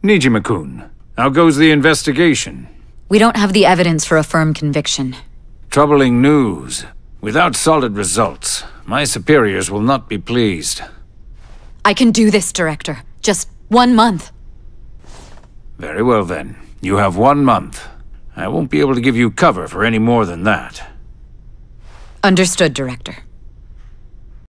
Nijima-kun, how goes the investigation? We don't have the evidence for a firm conviction. Troubling news. Without solid results, my superiors will not be pleased. I can do this, Director. Just 1 month. Very well then. You have 1 month. I won't be able to give you cover for any more than that. Understood, Director.